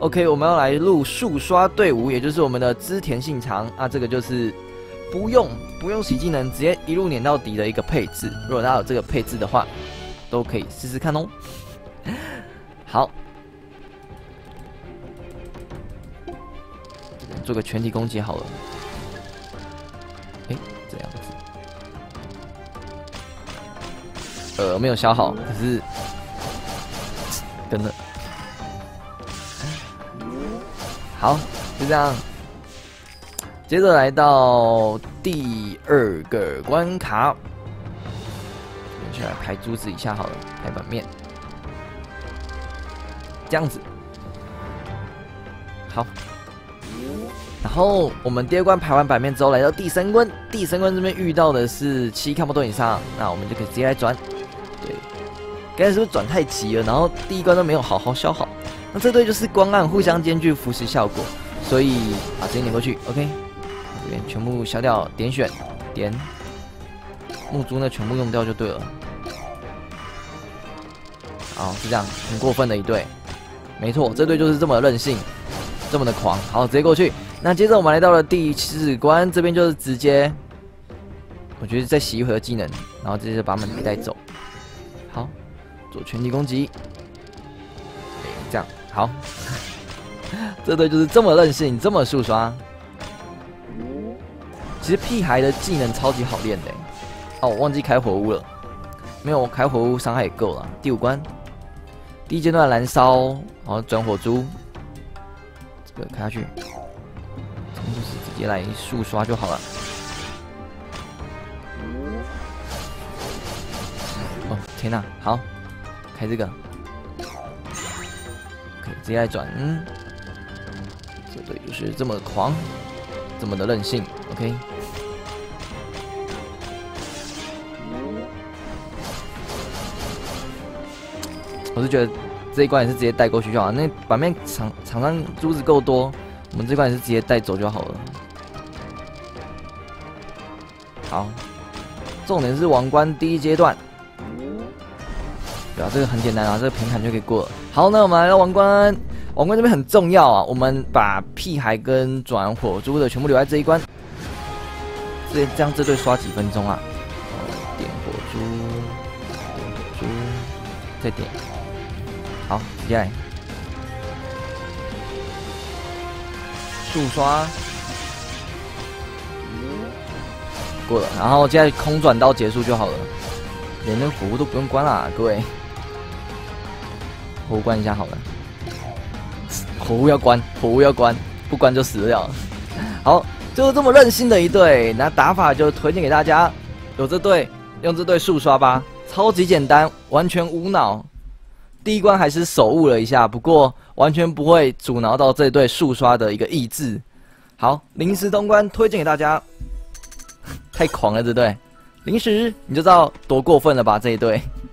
OK， 我们要来录速刷队伍，也就是我们的织田信长啊，这个就是不用洗技能，直接一路撵到底的一个配置。如果大家有这个配置的话，都可以试试看哦。好，做个全体攻击好了。这样子，没有消耗，可是跟了。好，就这样。接着来到第2个关卡，我们来排珠子一下好了，排版面，这样子。好，然后我们第2关排完版面之后，来到第3关，第3关这边遇到的是7看不多以上，那我们就可以直接来转。对，刚才是不是转太急了？然后第1关都没有好好消耗。那这队就是光暗互相兼具腐蚀效果，所以直接撵过去 ，OK。这边全部消掉，点选点木珠呢，全部用掉就对了。好，是这样，很过分的一队。没错，这队就是这么任性，这么的狂。好，直接过去。那接着我们来到了第4关，这边就是直接，我觉得再洗一回合技能，然后直接把他们给带走。好，做全体攻击。这样好，这队就是这么任性，这么速刷。其实屁孩的技能超级好练的。哦，我忘记开火屋了，没有开火屋伤害也够了。第5关，第1阶段燃烧，然后转火珠，这个开下去，这边就是直接来速刷就好了。哦天哪，好，开这个。直接来转，这队就是这么狂，这么的任性 ，OK。我是觉得这一关也是直接带过去就好，那版面场上珠子够多，我们这关也是直接带走就好了。好，重点是王冠第1阶段。对啊，这个很简单啊，这个平砍就可以过了。好，那我们来到王冠，王冠这边很重要啊，我们把屁孩跟转火珠的全部留在这一关。这样这队刷几分钟啊？点火珠，点火珠，再点。好，接下来速刷过了，然后接下来空转刀结束就好了，连那火屋都不用关啦，各位。火屋关一下好了，火屋要关，火屋要关，不关就死掉了。好，就是这么任性的一队，那打法就推荐给大家，有这队用这队速刷吧，超级简单，完全无脑。第1关还是手误了一下，不过完全不会阻挠到这队速刷的一个意志。好，临时通关推荐给大家，太狂了这队，临时你就知道多过分了吧这一队。